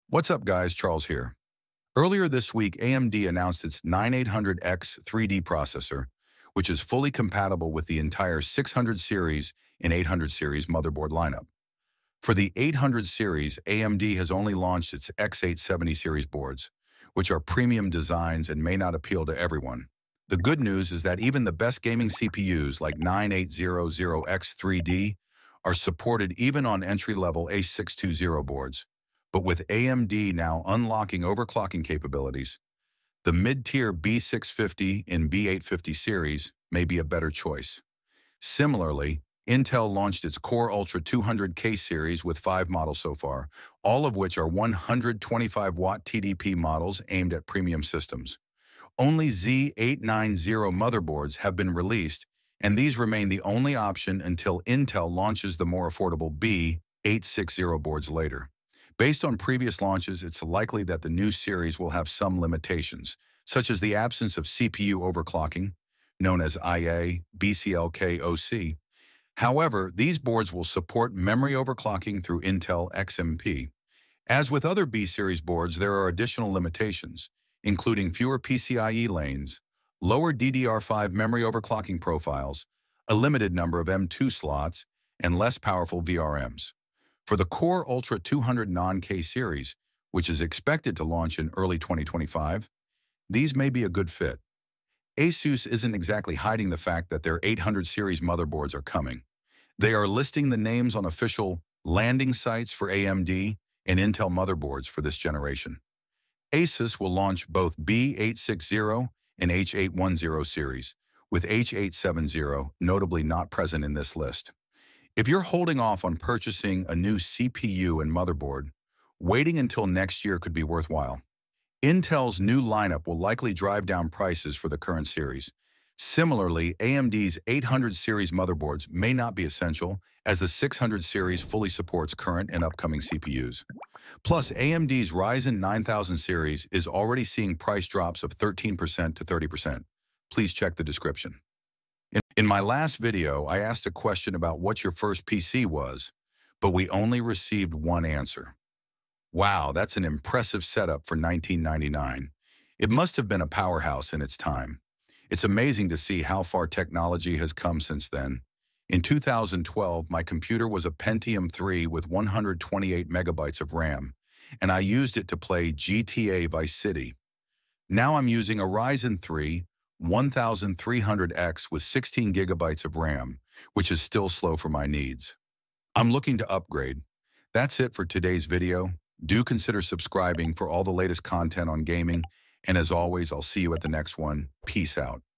What's up, guys? Charles here. Earlier this week, AMD announced its 9800X 3D processor, which is fully compatible with the entire 600 series and 800 series motherboard lineup. For the 800 series, AMD has only launched its X870 series boards, which are premium designs and may not appeal to everyone. The good news is that even the best gaming CPUs like 9800X3D are supported even on entry-level A620 boards. But with AMD now unlocking overclocking capabilities, the mid-tier B650 and B850 series may be a better choice. Similarly, Intel launched its Core Ultra 200K series with 5 models so far, all of which are 125-watt TDP models aimed at premium systems. Only Z890 motherboards have been released, and these remain the only option until Intel launches the more affordable B860 boards later. Based on previous launches, it's likely that the new series will have some limitations, such as the absence of CPU overclocking, known as IA, BCLK OC. However, these boards will support memory overclocking through Intel XMP. As with other B-series boards, there are additional limitations, including fewer PCIe lanes, lower DDR5 memory overclocking profiles, a limited number of M2 slots, and less powerful VRMs. For the Core Ultra 200 non-K series, which is expected to launch in early 2025, these may be a good fit. ASUS isn't exactly hiding the fact that their 800 series motherboards are coming. They are listing the names on official landing sites for AMD and Intel motherboards for this generation. ASUS will launch both B860 and H810 series, with H870 notably not present in this list. If you're holding off on purchasing a new CPU and motherboard, waiting until next year could be worthwhile. Intel's new lineup will likely drive down prices for the current series. Similarly, AMD's 800 series motherboards may not be essential, as the 600 series fully supports current and upcoming CPUs. Plus, AMD's Ryzen 9000 series is already seeing price drops of 13% to 30%. Please check the description. In my last video, I asked a question about what your first PC was, but we only received one answer. Wow, that's an impressive setup for 1999. It must have been a powerhouse in its time. It's amazing to see how far technology has come since then. In 2012, my computer was a Pentium 3 with 128 megabytes of RAM, and I used it to play GTA Vice City. Now I'm using a Ryzen 3 1300X with 16 gigabytes of RAM, which is still slow for my needs. I'm looking to upgrade. That's it for today's video. Do consider subscribing for all the latest content on gaming, and as always, I'll see you at the next one. Peace out.